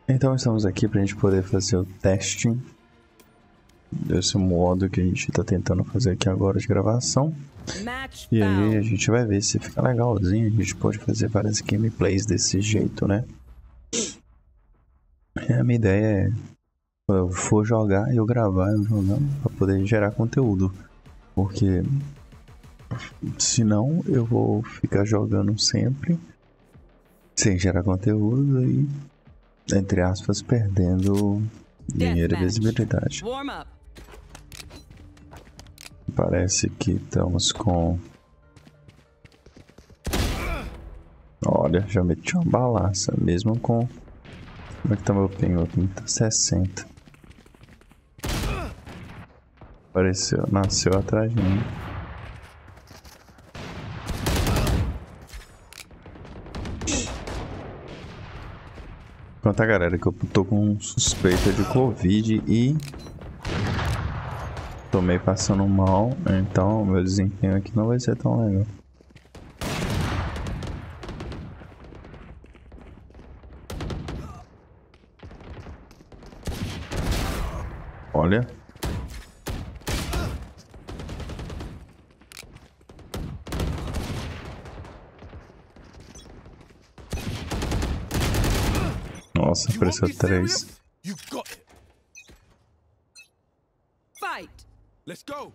Então estamos aqui para a gente poder fazer o teste desse modo que a gente está tentando fazer aqui agora de gravação. E aí a gente vai ver se fica legalzinho. A gente pode fazer várias gameplays desse jeito, né? E a minha ideia é, quando eu for jogar, eu gravar eu jogando para poder gerar conteúdo. Porque senão eu vou ficar jogando sempre sem gerar conteúdo e, entre aspas, perdendo dinheiro e visibilidade. Parece que estamos com... Olha, já meti uma balaça, mesmo com... Como é que tá meu ping? Meu ping tá 60. Apareceu, nasceu atrás de mim. Conta, galera, que eu tô com suspeita de Covid e... tô meio passando mal, então meu desempenho aqui não vai ser tão legal. Olha. Nossa, apareceu 3. Fight. Let's go.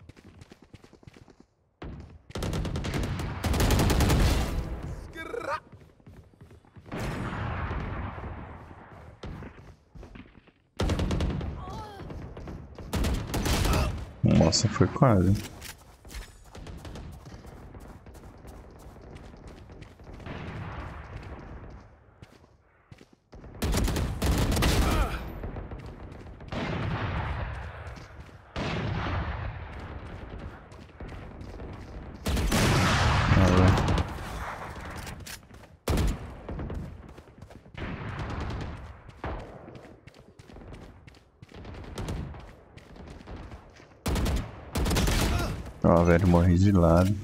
Nossa, foi quase. Ó, velho, morri de lado.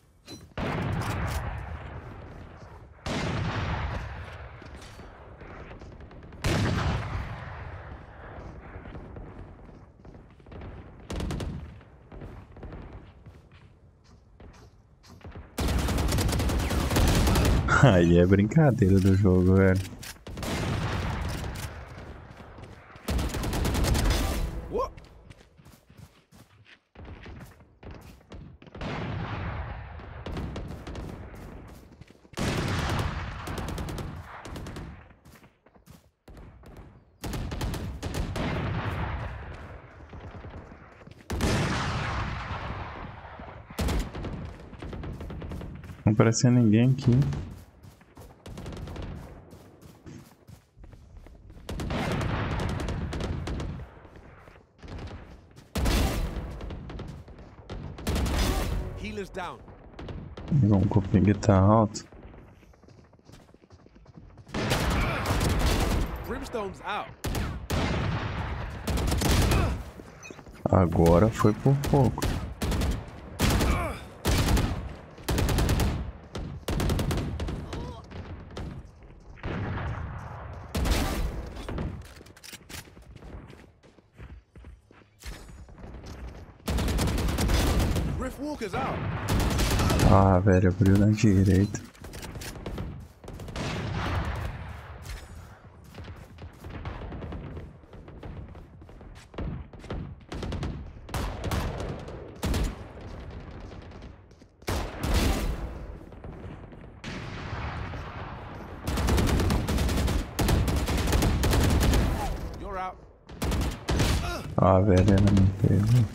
Aí é brincadeira do jogo, velho. Não apareceu ninguém aqui. Healers down. Vamos com o ping tá alto. Brimstone's out. Agora foi por pouco. Walker's out. Ah, velho, abriu na direita. You're out. Ah, velho, ela me pegou.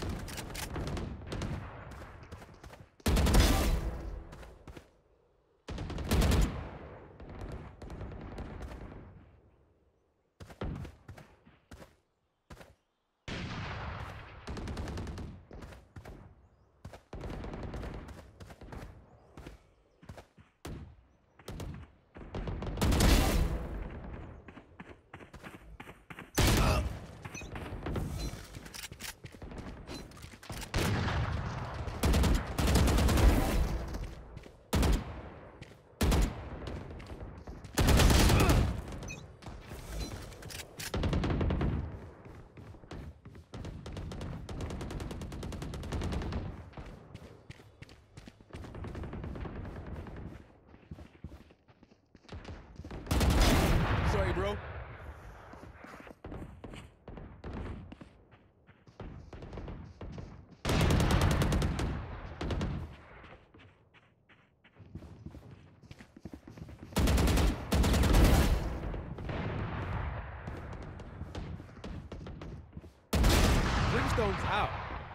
Brimstone's out.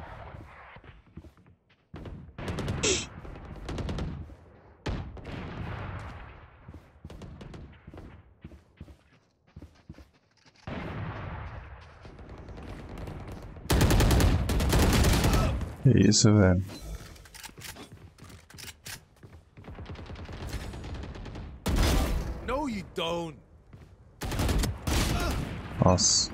Que isso, velho? No, you don't. Nossa.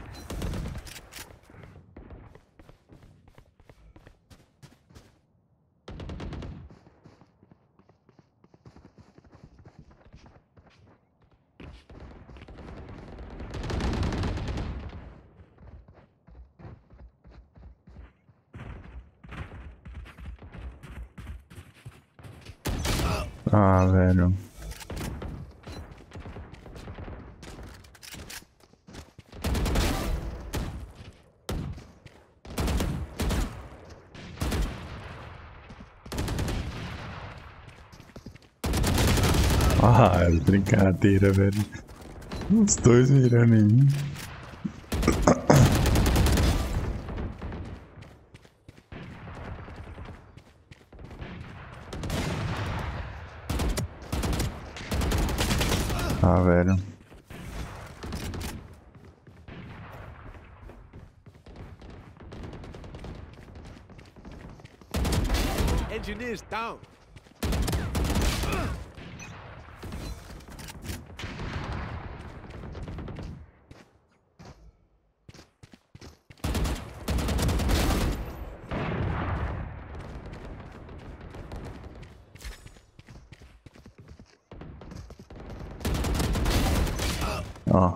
Ah, velho. Ah, é brincadeira, velho. Os dois mirando em mim. Ah, velho. Engineer's down. Ó.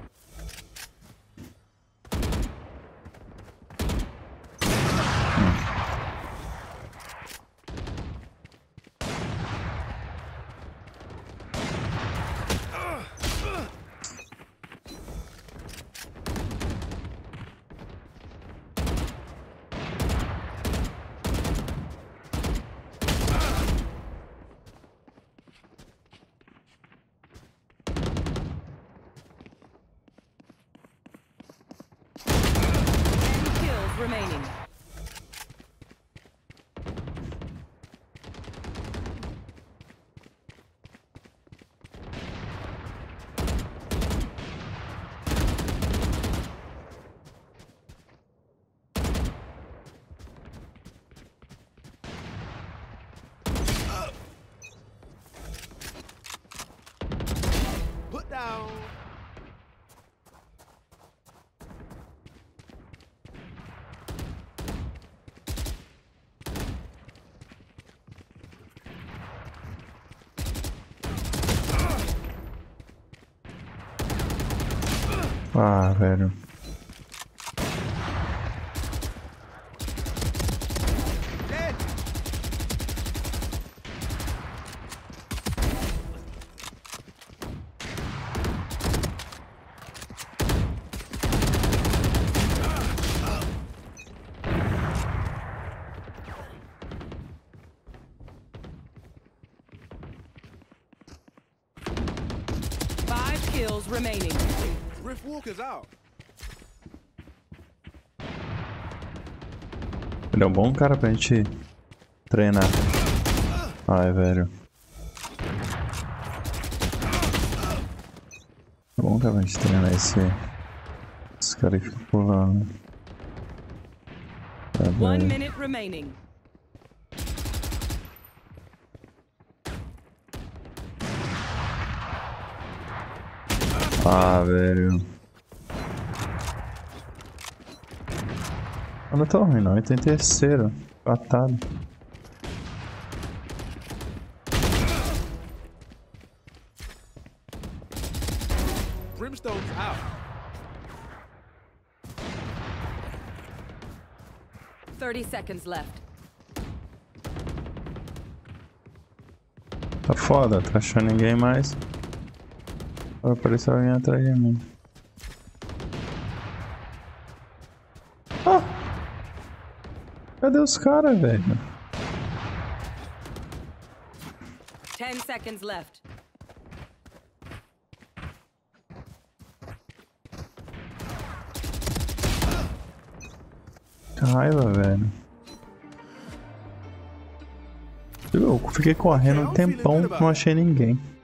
Remaining. Put down. Ah, velho. Dead. Five kills remaining. Rift Walker's out. Ele é um bom cara pra gente treinar. Ai, velho. É bom cara pra gente treinar esse cara que fica pulando. Tá 1 bem. minute remaining. Ah, velho. Eu não tô ruim não, ele tem terceiro. Empatado. Brimstone's out. Thirty seconds left. Tá foda, tá achando ninguém mais. Vai aparecer alguém atrás de mim. Ah! Cadê os caras, velho? 10 seconds left. Que raiva, velho. Eu fiquei correndo um tempão, não achei ninguém.